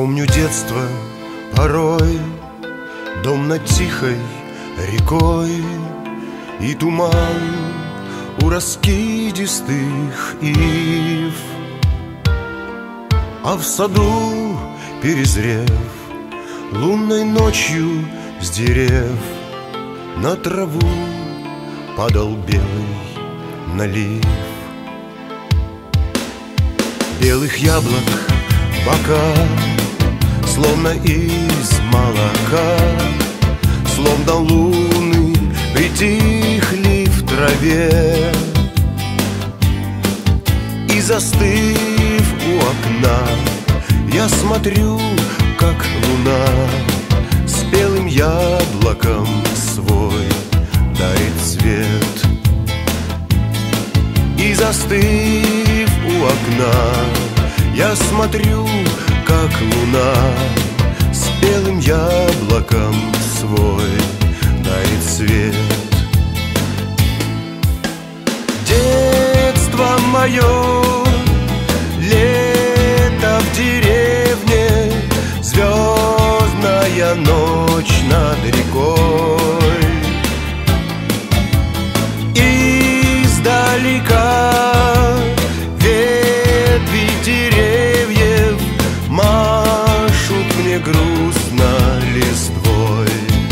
Помню детство порой, дом над тихой рекой и туман у раскидистых ив. А в саду, перезрев, лунной ночью с дерев на траву падал белый налив. Белых яблок бока, словно из молока, словно луны притихли в траве. И застыв у окна, я смотрю, как луна спелым яблоком свой дарит цвет. И застыв у окна, я смотрю, как луна спелым яблоком свой дарит цвет. Детство мое, лето в деревне, звездная ночь над рекой. Издалека ветви деревьев машут мне грустно листвой.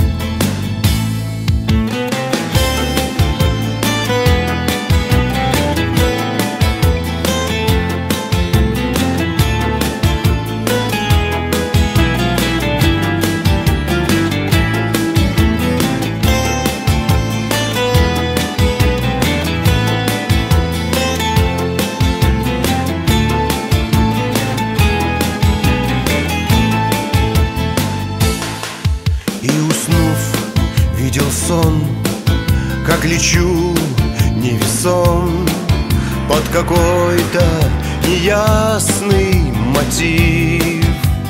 Видел сон, как лечу невесом под какой-то неясный мотив.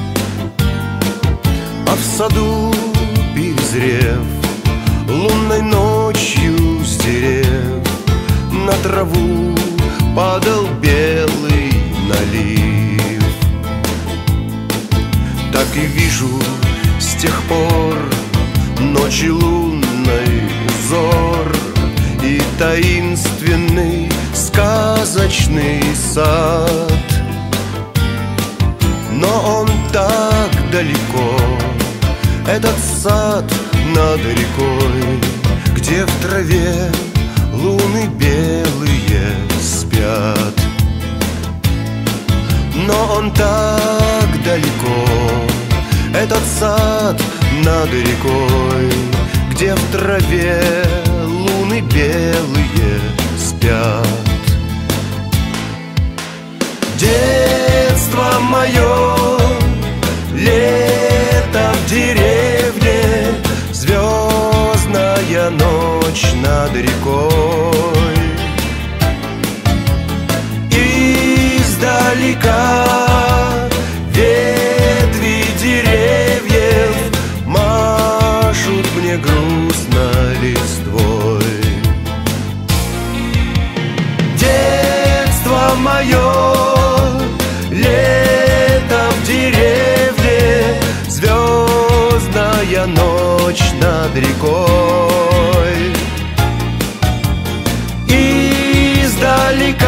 А в саду, перезрев, лунной ночью с дерев на траву падал белый налив. Так и вижу с тех пор ночи лунный узор и таинственный сказочный сад. Но он так далеко, этот сад над рекой, где в траве луны белые спят. Но он так далеко, этот сад над рекой, где в траве луны белые спят. Детство мое, лето в деревне, звездная ночь над рекой. Издалека ветви деревьев машут мне грустно листвой. Детство мое, лето в деревне, звездная ночь над рекой. Издалека